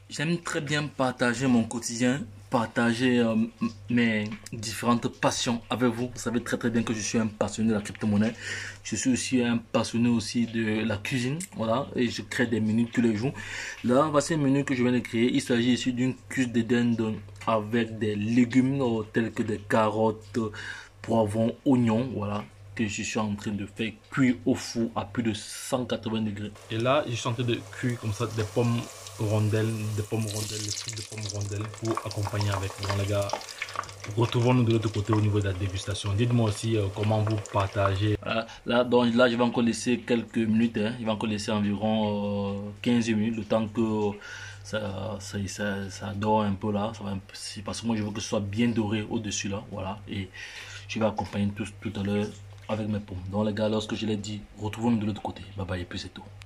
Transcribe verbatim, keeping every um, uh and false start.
J'aime très bien partager mon quotidien, partager euh, mes différentes passions avec vous. Vous savez très très bien que je suis un passionné de la crypto-monnaie. Je suis aussi un passionné aussi de la cuisine, voilà, et je crée des menus tous les jours. Là, voici un menu que je viens de créer. Il s'agit ici d'une cuisse de dinde avec des légumes euh, tels que des carottes, poivrons, oignons, voilà, que je suis en train de faire cuire au four à plus de cent quatre-vingts degrés. Et là, je suis en train de cuire comme ça des pommes rondelles, des pommes rondelles, les trucs de pommes rondelles pour accompagner avec. Bon les gars, retrouvons-nous de l'autre côté au niveau de la dégustation. Dites-moi aussi euh, comment vous partagez. Voilà, là, donc, là, je vais encore laisser quelques minutes. Hein. Je vais encore laisser environ euh, quinze minutes, le temps que euh, ça, ça, ça, ça dort un peu là. Ça va un peu, parce que moi, je veux que ce soit bien doré au-dessus là. Voilà. Et je vais accompagner tout, tout à l'heure avec mes pommes. Donc les gars, lorsque je l'ai dit, retrouvons-nous de l'autre côté. Bye bye, et puis c'est tout.